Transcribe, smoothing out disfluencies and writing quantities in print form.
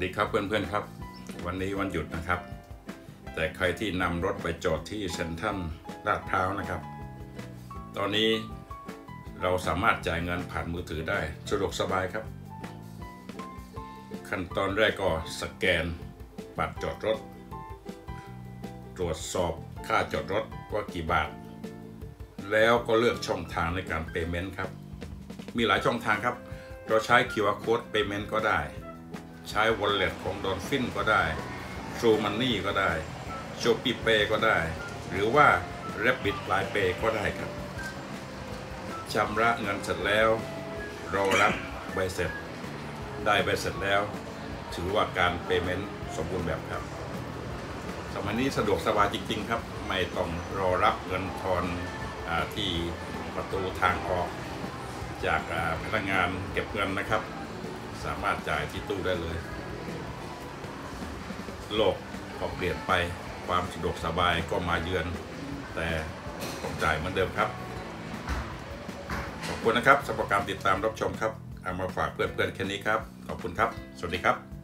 ดีครับเพื่อนๆครับวันนี้วันหยุดนะครับแต่ใครที่นำรถไปจอดที่เซ็นทรัลลาดพร้าวนะครับตอนนี้เราสามารถจ่ายเงินผ่านมือถือได้สะดวกสบายครับขั้นตอนแรกก็สแกนบัตรจอดรถตรวจสอบค่าจอดรถว่ากี่บาทแล้วก็เลือกช่องทางในการ Payment ครับมีหลายช่องทางครับเราใช้ QR Code Payment ก็ได้ใช้ Wallet ของ Dolphin ก็ได้ True Money ก็ได้ Shopee Pay ก็ได้หรือว่า Rapid Line Pay ก็ได้ครับชำระเงินเสร็จแล้วรอรับใบเสร็จได้ใบเสร็จแล้วถือว่าการ Payment สมบูรณ์แบบครับสมัยนี้สะดวกสบายจริงๆครับไม่ต้องรอรับเงินทอนที่ประตูทางออกจากพนักงานเก็บเงินนะครับสามารถจ่ายที่ตู้ได้เลยโลกก็เปลี่ยนไปความสะดวกสบายก็มาเยือนแต่ต้องจ่ายเหมือนเดิมครับขอบคุณนะครับสำหรับการติดตามรับชมครับเอามาฝากเพื่อนๆแค่นี้ครับขอบคุณครับสวัสดีครับ